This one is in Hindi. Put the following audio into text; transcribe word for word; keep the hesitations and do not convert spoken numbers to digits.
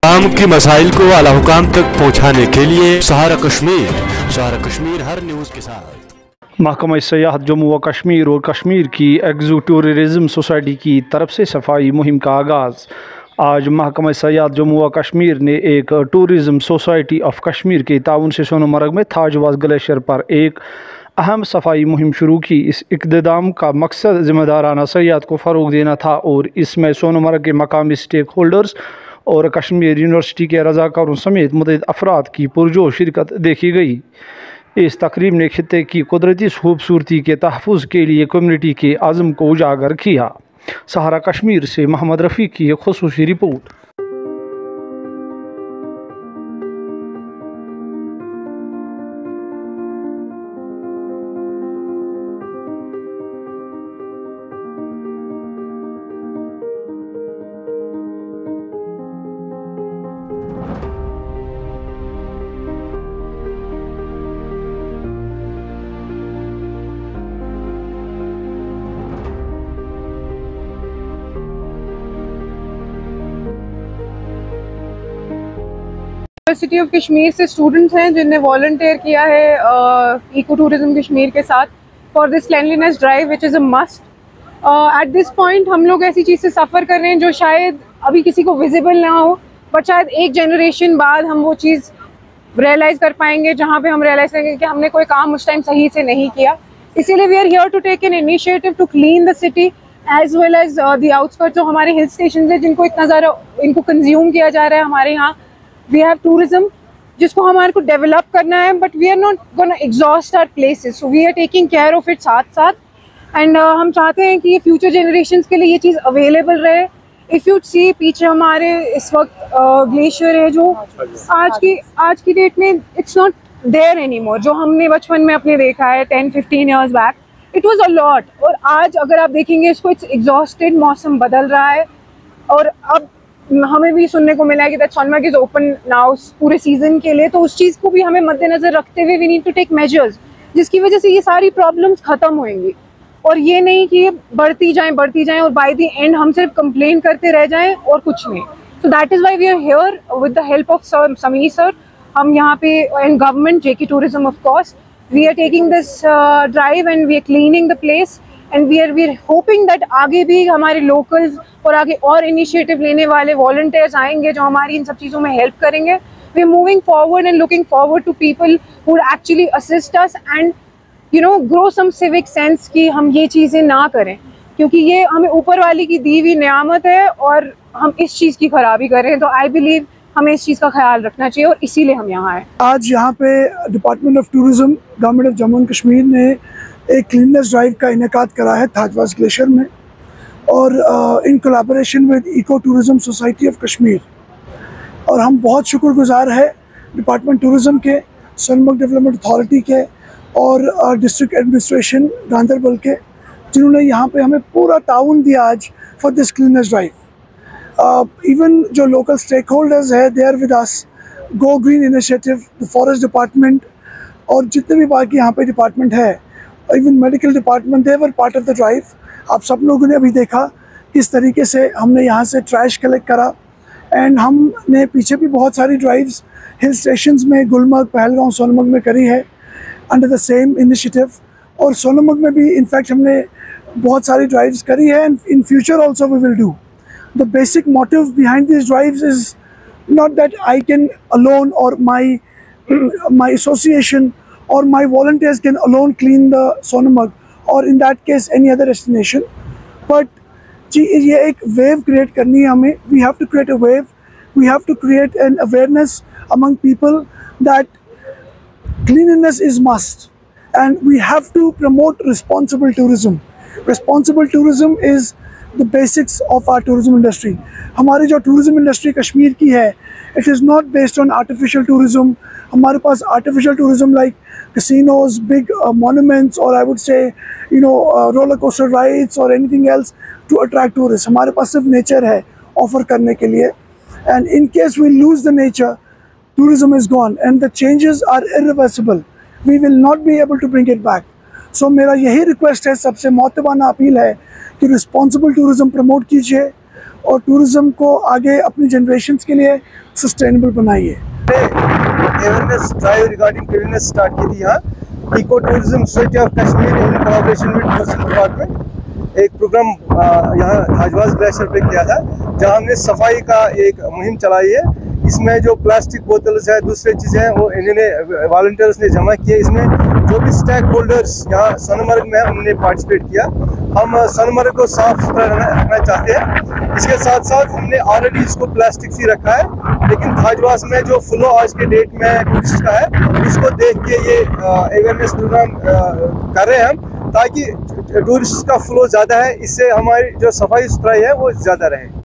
आम की मसाइल को आला हुकाम तक पहुँचाने के लिए सहारा कश्मीर सहारा कश्मीर हर न्यूज़ के साथ। महकमा सयाहत जम्मू व कश्मीर और कश्मीर की एग्जो टूरिज़म सोसाइटी की तरफ से सफाई मुहिम का आगाज़। आज महकमा सयाहत जम्मू व कश्मीर ने एक टूरिज़म सोसाइटी ऑफ कश्मीर के ताउन से सोनमर्ग में थाजवास ग्लेशियर पर एक अहम सफाई मुहिम शुरू की। इस इक़दाम का मकसद ज़िम्मेदाराना सयाहत को फ़रोग़ देना था और इसमें सोनमर्ग के मकामी स्टेक होल्डर्स और कश्मीर यूनिवर्सिटी के रज़ाकारों समेत मुतअद्दिद अफराद की पुरजोश शिरकत देखी गई। इस तकरीब ने खित्ते की कुदरती खूबसूरती के तहफ़्फ़ुज़ के लिए कम्युनिटी के आज़म को उजागर किया। सहारा कश्मीर से मोहम्मद रफ़ी की एक ख़ुसूसी रिपोर्ट। यूनिवर्सिटी ऑफ कश्मीर से स्टूडेंट्स हैं जिनने वॉलंटियर किया है इको टूरिज्म कश्मीर के साथ for this cleanliness drive which is a must. At this point हम लोग ऐसी चीज़ से सफ़र कर रहे हैं जो शायद अभी किसी को विजिबल ना हो, बट शायद एक जनरेशन बाद हम वो चीज़ रियलाइज़ कर पाएंगे जहाँ पे हम रियलाइज़ करेंगे कि हमने कोई काम उस टाइम सही से नहीं किया। इसीलिए we are here to take an initiative to clean the city as well as the outskirts जो हमारे हिल स्टेशन है जिनको इतना ज़्यादा इनको कंज्यूम किया जा रहा है। हमारे यहाँ वी हैव टूरिज्म जिसको हमारे को डेवलप करना है, but we are not gonna exhaust our places, so we are taking care of it साथ साथ। एंड uh, हम चाहते हैं कि ये फ्यूचर जनरेशन्स के लिए ये चीज़ अवेलेबल रहे। इफ़ यू सी पीछे हमारे इस वक्त ग्लेशियर uh, है जो आज की आज की डेट में it's not there any more. जो हमने बचपन में अपने देखा है ten fifteen years back it was a lot, और आज अगर आप देखेंगे इसको इट्स एग्जॉस्टेड। मौसम बदल रहा है और अब हमें भी सुनने को मिला है कि that Sonamarg is open now पूरे सीजन के लिए, तो उस चीज़ को भी हमें मद्देनजर रखते हुए we need to take measures जिसकी वजह से ये सारी प्रॉब्लम्स खत्म होंगी और ये नहीं कि ये बढ़ती जाएं बढ़ती जाएं और बाय द एंड हम सिर्फ कंप्लेन करते रह जाएं और कुछ नहीं। So that is why we are here with the help of sir Sameer sir. हम यहाँ पे and government JK tourism of course we are taking this drive and we are cleaning the place and we are we are hoping that आगे भी हमारे लोकल्स और आगे और इनिशिएटिव लेने वाले वॉलंटियर्स आएंगे जो हमारी इन सब चीज़ों में हेल्प करेंगे। We are moving forward and looking forward to people who actually assist us and you know grow some civic sense कि हम ये चीज़ें ना करें, क्योंकि ये हमें ऊपर वाली की दी हुई नियामत है और हम इस चीज़ की खराबी कर रहे हैं। तो आई बिलीव हमें इस चीज़ का ख्याल रखना चाहिए और इसीलिए हम यहाँ आए। आज यहाँ पे department of tourism government of Jammu and Kashmir ने एक क्लीननेस ड्राइव का इनेकाद करा है थाजवास ग्लेशियर में और in collaboration with eco tourism society of Kashmir. और हम बहुत शुक्रगुजार है डिपार्टमेंट टूरिज्म के, सोनमर्ग डेवलपमेंट अथॉरिटी के और डिस्ट्रिक्ट एडमिनिस्ट्रेशन गांधरबल के, जिन्होंने यहाँ पे हमें पूरा ताउन दिया आज for this cleanness drive. Even जो लोकल स्टेक होल्डर्स है they are with us, go green initiative, the forest department और जितने भी बाकी यहाँ पे डिपार्टमेंट है, even medical department, they were part of the drive. आप सब लोगों ने अभी देखा किस तरीके से हमने यहाँ से ट्रैश कलेक्ट करा एंड हमने पीछे भी बहुत सारी ड्राइव्स हिल स्टेशंस में गुलमर्ग, पहलगाम, सोनमर्ग में करी है अंडर द सेम इनिशिएटिव। और सोनमर्ग में भी इनफैक्ट हमने बहुत सारी ड्राइव्स करी है and in future also we will do. The basic motive behind this drives is not that I can alone और my my association or my volunteers can alone clean the Sonmarg or in that case any other destination, but जी ये एक wave create करनी है हमें। We have to create a wave, we have to create an awareness among people that cleanliness is must and we have to promote responsible tourism. Responsible tourism is the basics of our tourism industry. हमारी जो tourism industry कश्मीर की है it is not based on artificial tourism. हमारे पास artificial tourism like casinos, big uh, monuments or I would say you know uh, roller coaster rides or anything else to attract tourists. हमारे पास सिर्फ nature है offer करने के लिए, and in case we lose the nature, tourism is gone and the changes are irreversible. We will not be able to bring it back. So मेरा यही request है, सबसे मोतबाना अपील है कि responsible tourism promote कीजिए और टूरिज़्म को आगे अपनी जनरेशन्स के लिए सस्टेनेबल बनाइए। Awareness drive regarding cleanness start की थी यहाँ eco tourism society of Kashmir in collaboration with tourism department. एक प्रोग्राम यहाँ थाजवास ग्लेशियर पे किया था जहाँ हमने सफाई का एक मुहिम चलाई है। इसमें जो प्लास्टिक बोतल्स है, दूसरे चीज़ें हैं, वो इन्होंने वॉलंटियर्स ने जमा किए। इसमें जो भी स्टेक होल्डर्स यहाँ सोनमर्ग में है उन्होंने पार्टिसिपेट किया। हम सोनमर्ग को साफ सुथरा रखना चाहते हैं। इसके साथ साथ हमने ऑलरेडी इसको प्लास्टिक से रखा है, लेकिन थाजवास में जो फ्लो आज के डेट में टूरिस्ट का है उसको देख के ये अवेयरनेस प्रोग्राम कर रहे हैं हम, ताकि टूरिस्ट का फ्लो ज़्यादा है, इससे हमारी जो सफाई सुथराई है वो ज़्यादा रहे।